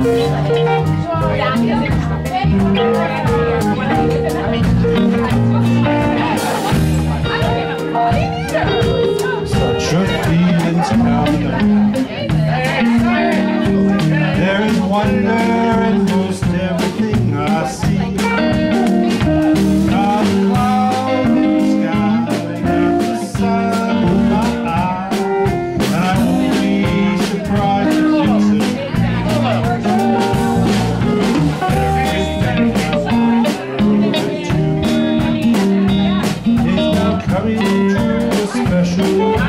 Such a feeling's coming. There is wonder in most everything I see. Not a cloud in the sky, not the sun in my eye, and I won't be surprised if it's a it's now coming to a special.